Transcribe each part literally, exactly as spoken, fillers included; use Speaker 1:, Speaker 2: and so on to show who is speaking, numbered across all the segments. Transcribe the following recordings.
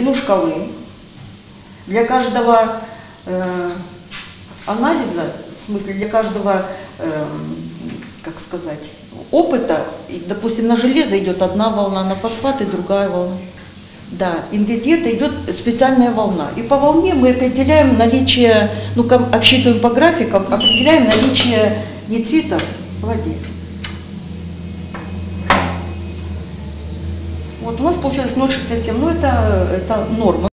Speaker 1: длину шкалы. Для каждого э, анализа, в смысле для каждого, э, как сказать, опыта, и, допустим, на железо идет одна волна, на фосфаты другая волна. Да, ингредиенты идет специальная волна. И по волне мы определяем наличие, ну, обсчитываем по графикам, определяем наличие нитритов в воде. Вот у нас получилось ноль шестьдесят семь, ну это, это норма.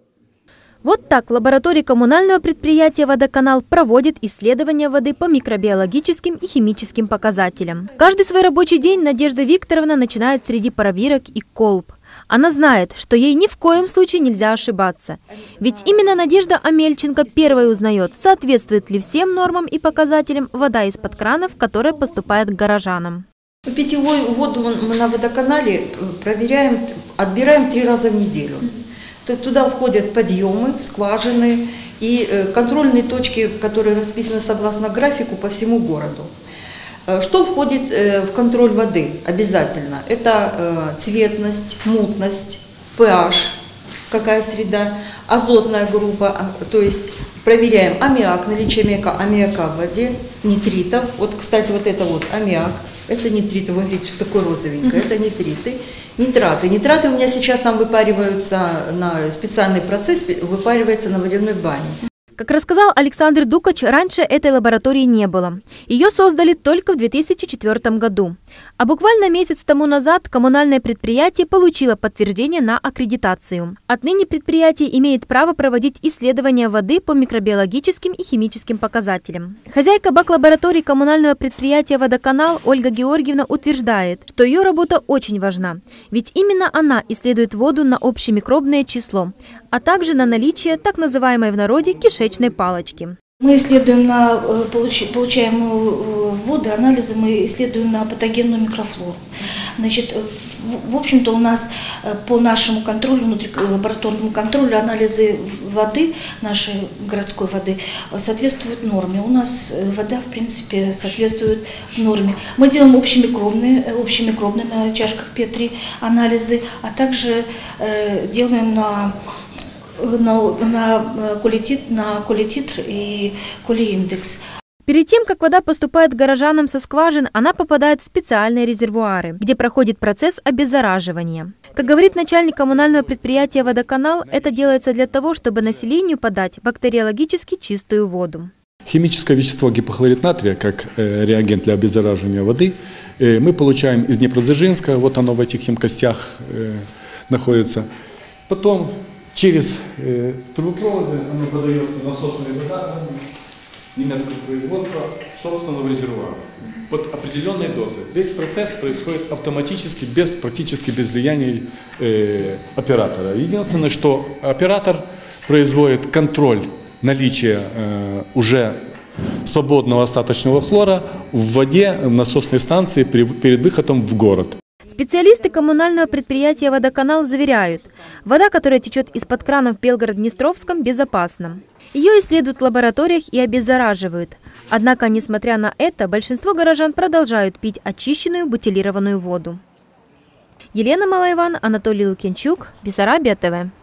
Speaker 2: Вот так в лаборатории коммунального предприятия «Водоканал» проводит исследования воды по микробиологическим и химическим показателям. Каждый свой рабочий день Надежда Викторовна начинает среди пробирок и колб. Она знает, что ей ни в коем случае нельзя ошибаться. Ведь именно Надежда Амельченко первой узнает, соответствует ли всем нормам и показателям вода из-под кранов, которая поступает к горожанам.
Speaker 1: Питьевую воду мы на водоканале проверяем, отбираем три раза в неделю. Туда входят подъемы, скважины и контрольные точки, которые расписаны согласно графику по всему городу. Что входит в контроль воды обязательно? Это цветность, мутность, pH, какая среда, азотная группа, то есть проверяем аммиак, наличие аммиака, аммиака в воде, нитритов. Вот, кстати, вот это вот аммиак, это нитриты, вы видите, что такое розовенькое, это нитриты. Нитраты. Нитраты у меня сейчас там выпариваются на специальный процесс, выпаривается на водяной бане.
Speaker 2: Как рассказал Александр Дукач, раньше этой лаборатории не было. Ее создали только в две тысячи четвёртом году. А буквально месяц тому назад коммунальное предприятие получило подтверждение на аккредитацию. Отныне предприятие имеет право проводить исследования воды по микробиологическим и химическим показателям. Хозяйка бак-лаборатории коммунального предприятия «Водоканал» Ольга Георгиевна утверждает, что ее работа очень важна. Ведь именно она исследует воду на общемикробное число, а также на наличие так называемой в народе кишечной палочки.
Speaker 3: Мы исследуем на получаемую воду, анализы мы исследуем на патогенную микрофлору. Значит, в общем-то у нас по нашему контролю, внутрилабораторному контролю, анализы воды, нашей городской воды, соответствуют норме. У нас вода, в принципе, соответствует норме. Мы делаем общемикробные, общемикробные на чашках Петри анализы, а также делаем на на, на, колитит, на колититр и колииндекс.
Speaker 2: Перед тем, как вода поступает к горожанам со скважин, она попадает в специальные резервуары, где проходит процесс обеззараживания. Как говорит начальник коммунального предприятия «Водоканал», это делается для того, чтобы населению подать бактериологически чистую воду.
Speaker 4: Химическое вещество гипохлорид натрия, как э, реагент для обеззараживания воды, э, мы получаем из Днепродзержинска, вот оно в этих емкостях э, находится. Потом через э, трубопроводы оно подается насосными дозаторами немецкого производства собственного резервуара под определенной дозой. Весь процесс происходит автоматически, без, практически без влияния э, оператора. Единственное, что оператор производит контроль наличия э, уже свободного остаточного хлора в воде в насосной станции при, перед выходом в город.
Speaker 2: Специалисты коммунального предприятия «Водоканал» заверяют, вода, которая течет из-под кранов в Белгород-Днестровском, безопасна. Ее исследуют в лабораториях и обеззараживают. Однако, несмотря на это, большинство горожан продолжают пить очищенную бутилированную воду. Елена Малайван, Анатолий Лукьянчук, Бессарабия ТВ.